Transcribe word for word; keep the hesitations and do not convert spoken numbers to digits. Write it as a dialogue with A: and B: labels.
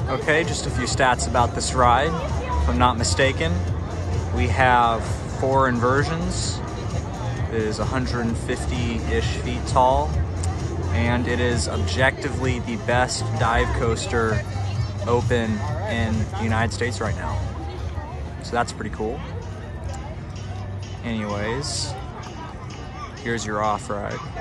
A: Okay, just a few stats about this ride. If I'm not mistaken, we have four inversions. It is one hundred fifty-ish feet tall, and it is objectively the best dive coaster open in the United States right now. So that's pretty cool. Anyways, here's your off-ride.